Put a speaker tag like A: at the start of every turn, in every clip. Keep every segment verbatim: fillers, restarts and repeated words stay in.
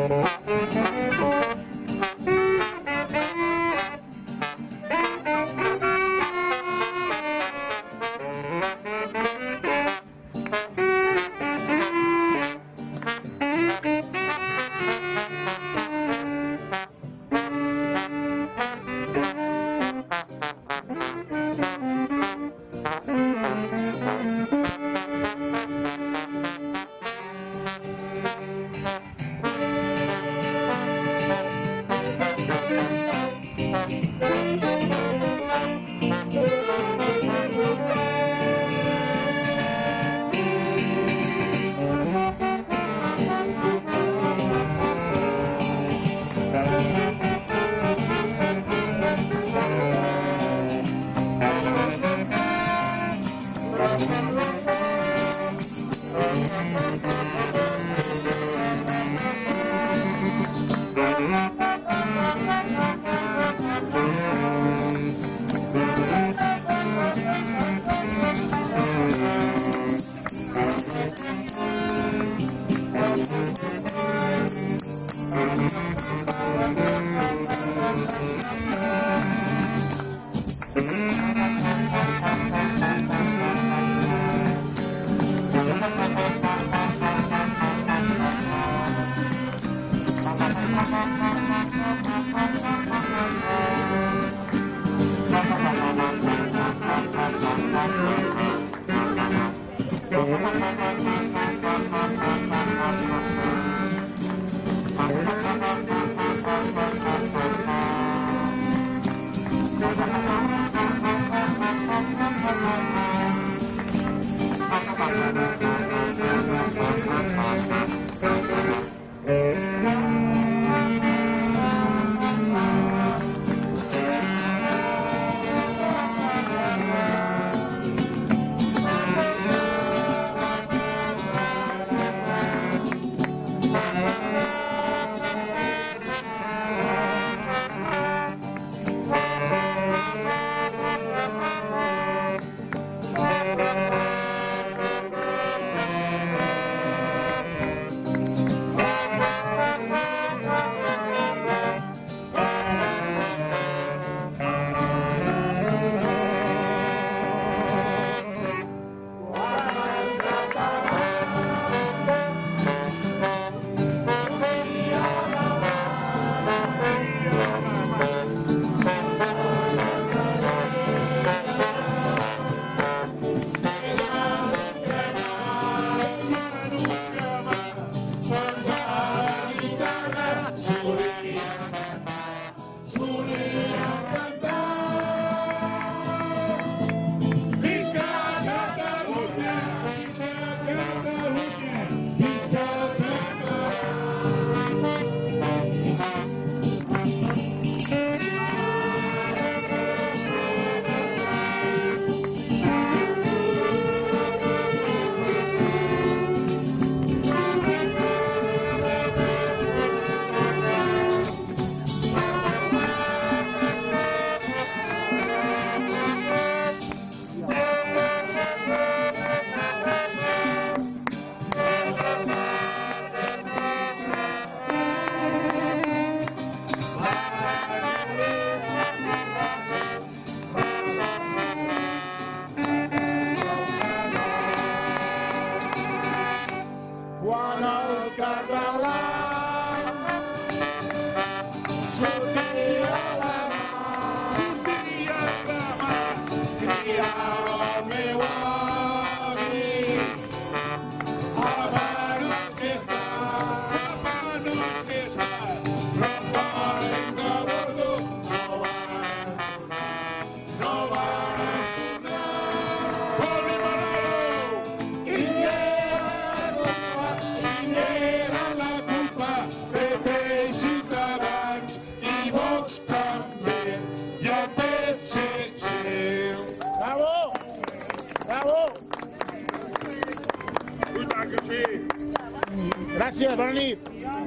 A: Gràcies, bona nit.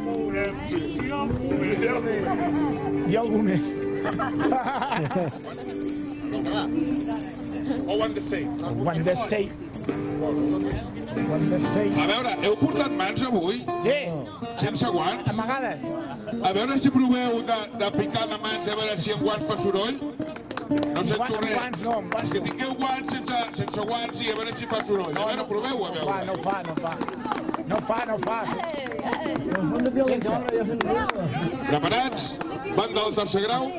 A: Hi ha algú més.
B: O one the same.
A: One the same.
B: A veure, heu portat mans avui?
A: Sí.
B: Sense guants?
A: Amagades.
B: A veure si proveu de, de picar de mans, a veure si amb guants fa soroll. No sento res.
A: Guants no, amb guants
B: És que tingueu guants sense, sense guants i a veure si fa soroll. A veure, proveu, a veure.
A: No fa, no fa. No fa, no fa.
B: Preparats? Banda del tercer grau?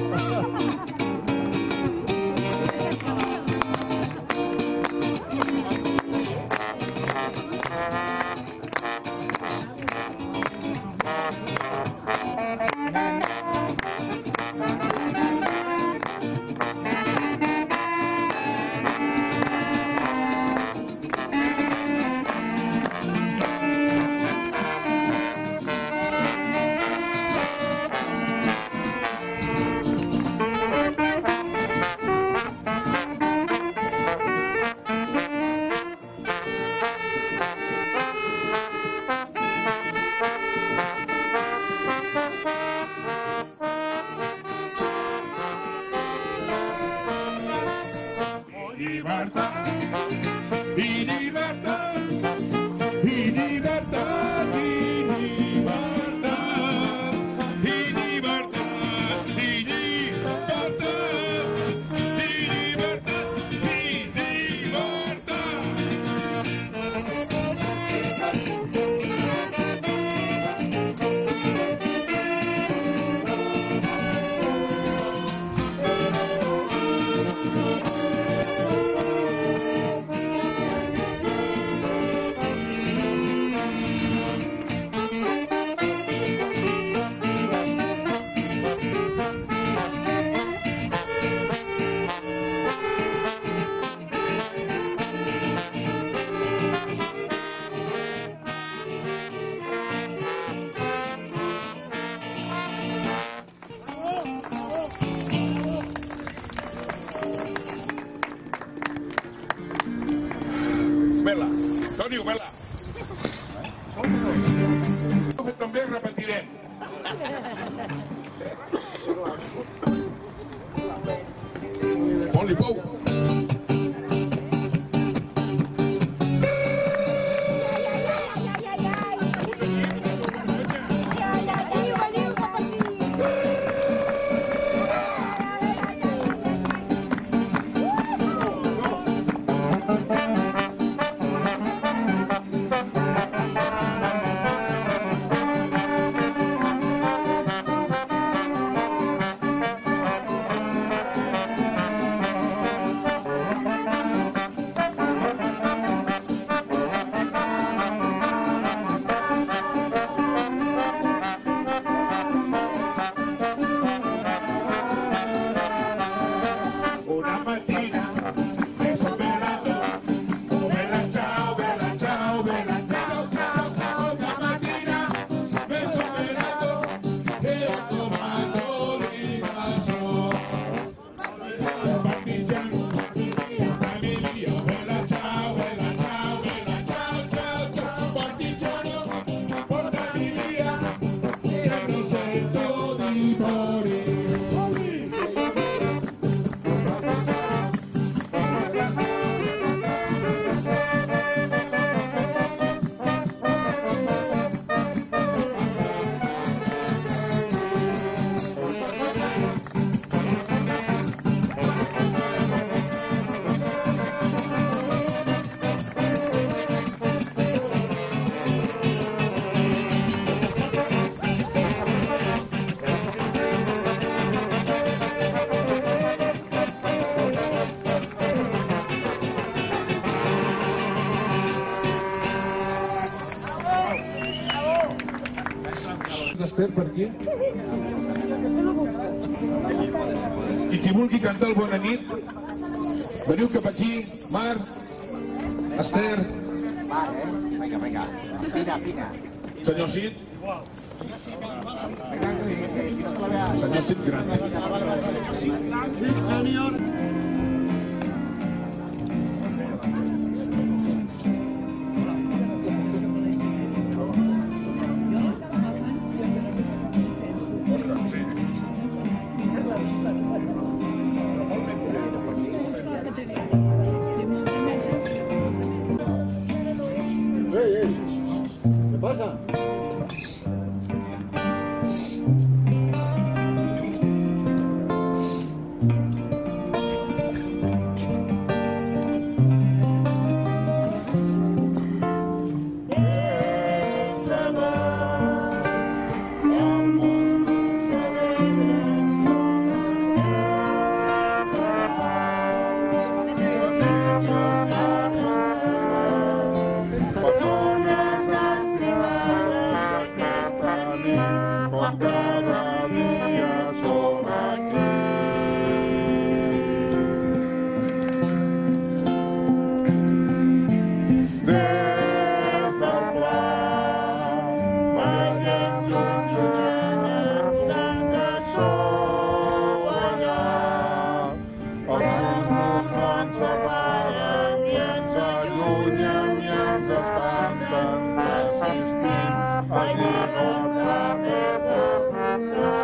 B: Vela, Toni, vela. També repetirem. Fon-li pou. Esther, per aquí. I qui vulgui cantar el Bona nit, veniu cap aquí. Mar, Esther.
C: Vinga, vinga. Fina, fina.
B: Senyor Cid. Senyor Cid Gran.
D: por cada día son aquí. Des del pla, veiem llums llunyanes que sou allà. Els llums mofants s'apaguen i ens allunyen i ens espanten. Persistim a llibertar des del pla.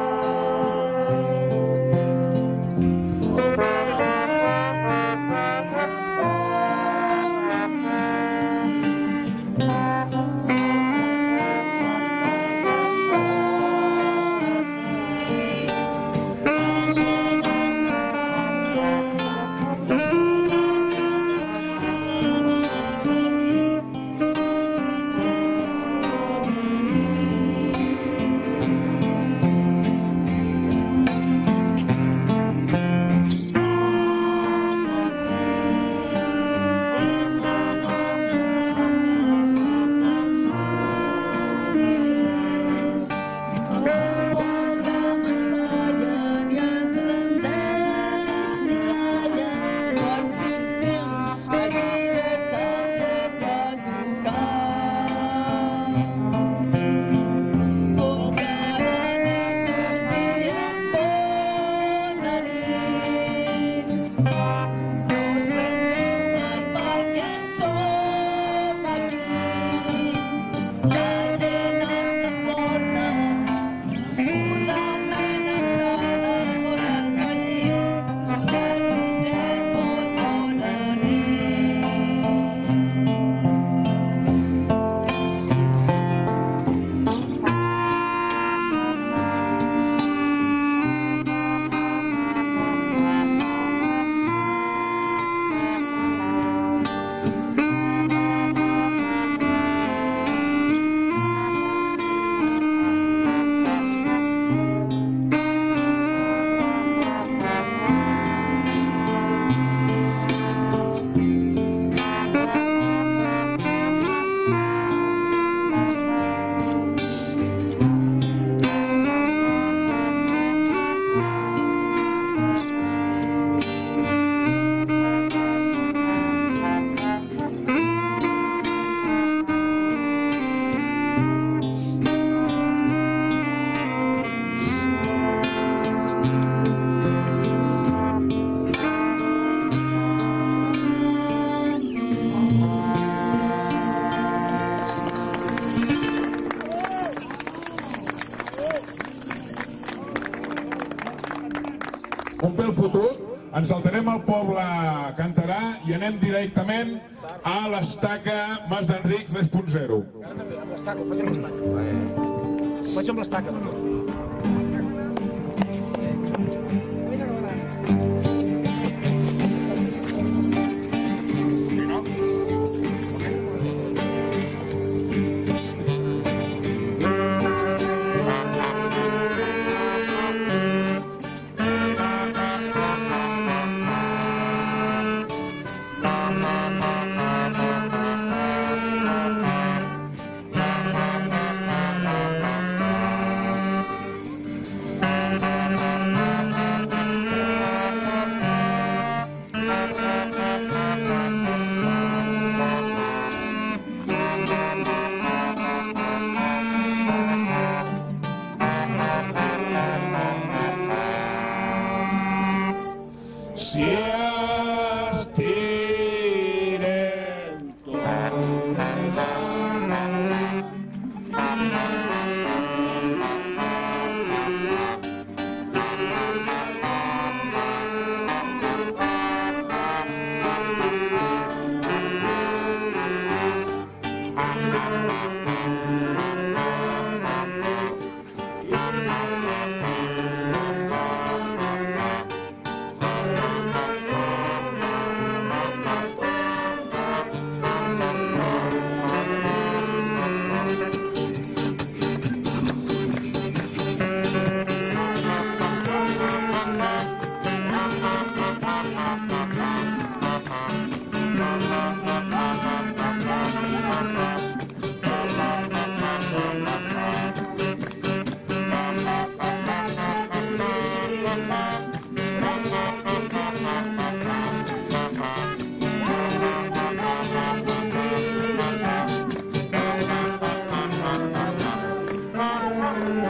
B: Un pel fotut, ens saltarem al poble Cantarà i anem directament a l'estaca Mas d'Enric tres punt zero.
A: Amb l'estaca, ho faig amb l'estaca. Ho faig amb l'estaca, doctor.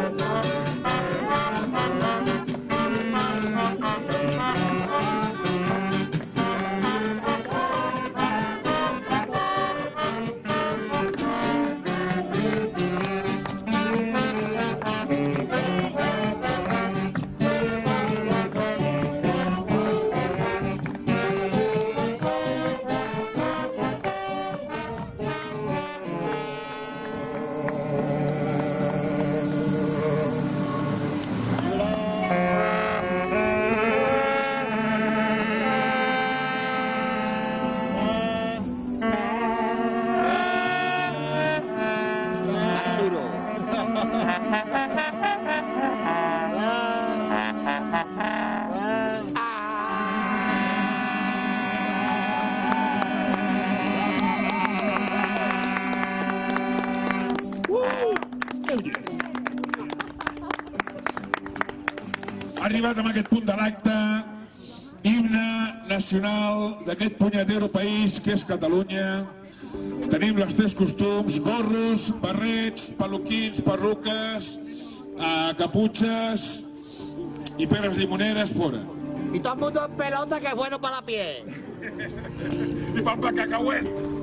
B: Ha arribat en aquest punt de l'acte himne nacional d'aquest punyetero país que és Catalunya. Tenim les tres costums: gorros, barrets, peluquins, perruques, eh, caputxes i peres limoneres fora.
C: Y todo el mundo en pelota, que es bueno para la piel.
B: I pel cacauet.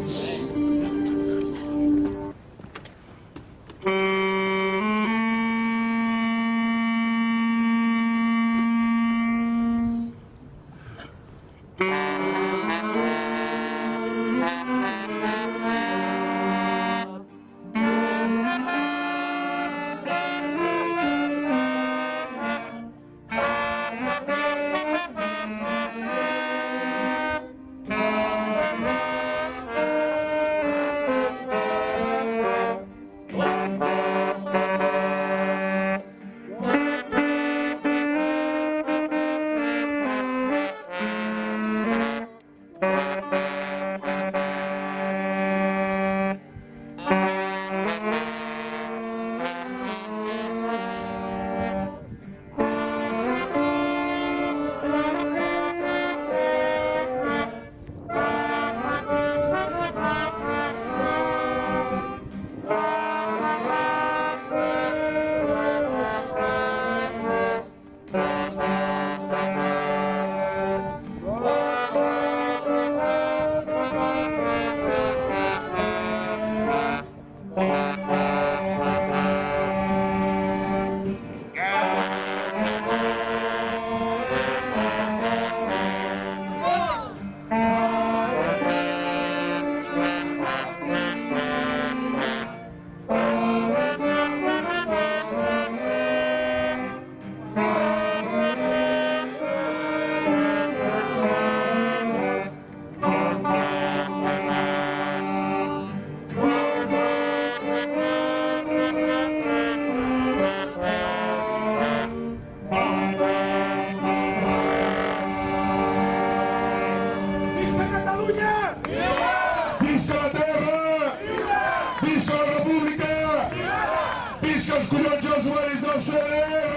B: Visca la terra! Visca la república! Visca els collons i els ovaris del C D R!